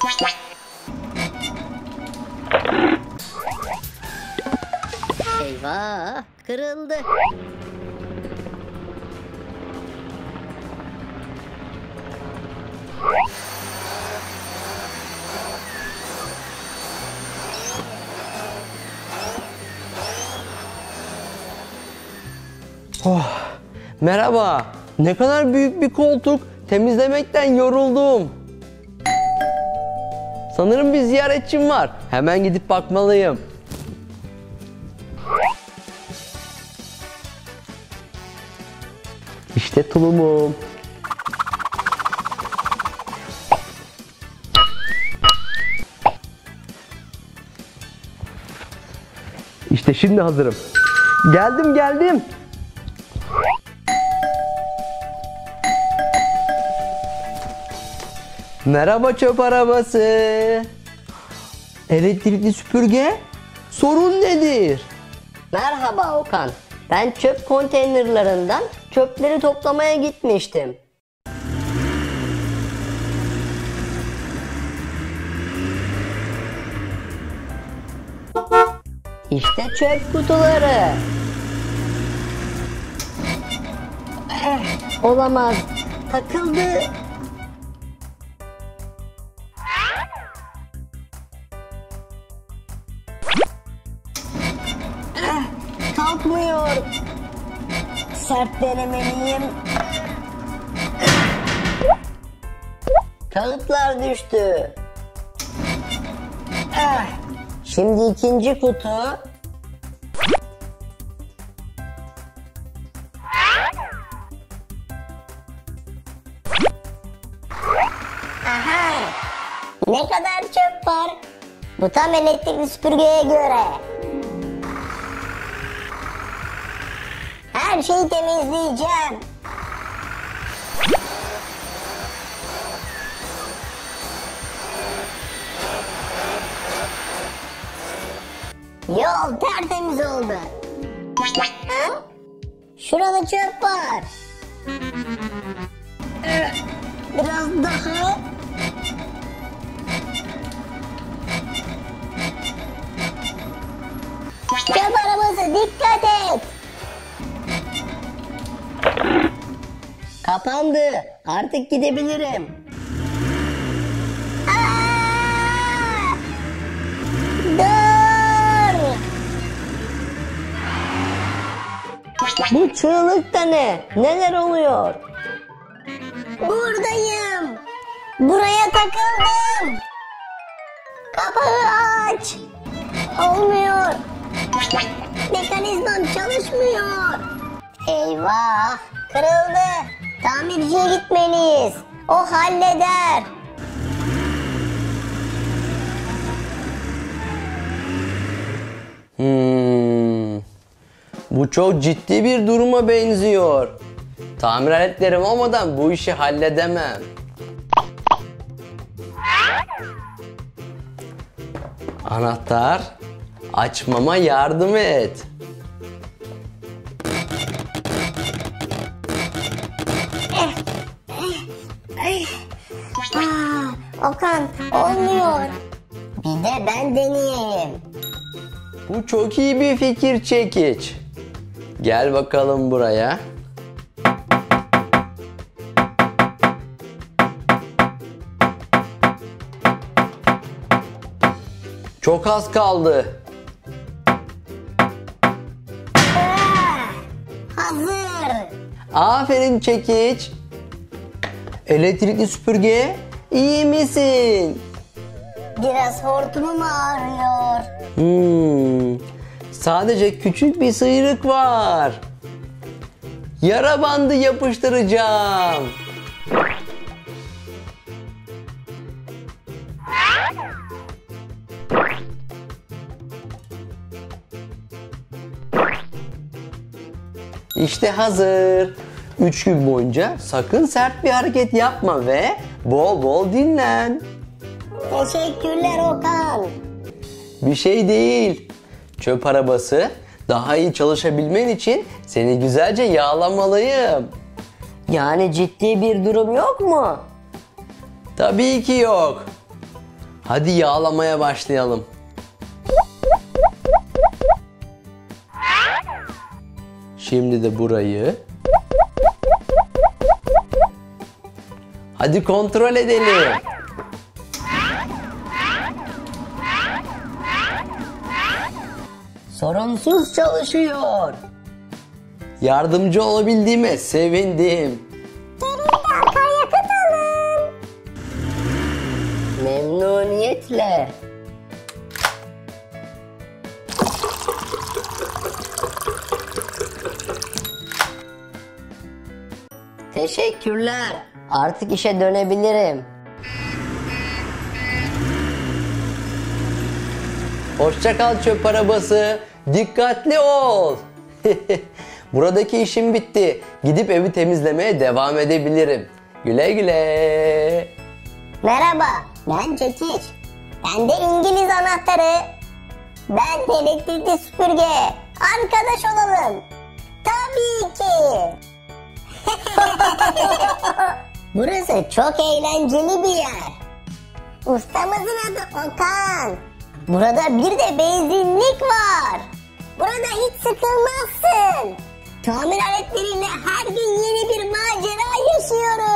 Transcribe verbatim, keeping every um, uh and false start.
Eyvah, kırıldı. Oh, merhaba. Ne kadar büyük bir koltuk. Temizlemekten yoruldum. Sanırım bir ziyaretçim var. Hemen gidip bakmalıyım. İşte tulumum. İşte şimdi hazırım. Geldim geldim. Merhaba çöp arabası. Elektrikli süpürge. Sorun nedir? Merhaba Okan. Ben çöp konteynerlarından çöpleri toplamaya gitmiştim. İşte çöp kutuları. Eh, olamaz. Takıldı. Eh, kalkmıyor. Sert denemeliyim. Kağıtlar düştü. Eh, şimdi ikinci kutu. Aha! Ne kadar çöp var? Bu tam elektrikli süpürgeye göre. Her şeyi temizleyeceğim. Yol tertemiz oldu. Ha? Şurada çöp var. Biraz daha. Çöp arabası, dikkat et. Kapandı. Artık gidebilirim. Aa! Dur! Bu çığlık da ne? Neler oluyor? Buradayım. Buraya takıldım. Kapağı aç. Olmuyor. Mekanizmam çalışmıyor. Eyvah. Kırıldı. Tamirciye gitmeliyiz. O halleder. Hmm. Bu çok ciddi bir duruma benziyor. Tamir aletlerim olmadan bu işi halledemem. Anahtar, açmama yardım et. Aa, Okan, olmuyor. Bir de ben deneyeyim. Bu çok iyi bir fikir çekiç. Gel bakalım buraya. Çok az kaldı. Aa, hazır. Aferin çekiç. Elektrikli süpürge, iyi misin? Biraz hortumum ağrıyor. Hmm, sadece küçük bir sıyrık var. Yara bandı yapıştıracağım. İşte hazır. Üç gün boyunca sakın sert bir hareket yapma ve bol bol dinlen. Teşekkürler Okan. Bir şey değil. Çöp arabası, daha iyi çalışabilmen için seni güzelce yağlamalıyım. Yani ciddi bir durum yok mu? Tabii ki yok. Hadi yağlamaya başlayalım. Şimdi de burayı. Hadi kontrol edelim. Sorunsuz çalışıyor. Yardımcı olabildiğime sevindim. Akaryakıt alın. Memnuniyetle. Teşekkürler. Artık işe dönebilirim. Hoşça kal çöp arabası. Dikkatli ol. Buradaki işim bitti. Gidip evi temizlemeye devam edebilirim. Güle güle. Merhaba, ben Çekiç. Ben de İngiliz anahtarı. Ben de elektrikli süpürge. Arkadaş olalım. Tabii ki. Burası çok eğlenceli bir yer. Ustamızın adı Okan. Burada bir de benzinlik var. Burada hiç sıkılmazsın. Tamir aletleriyle her gün yeni bir macera yaşıyoruz.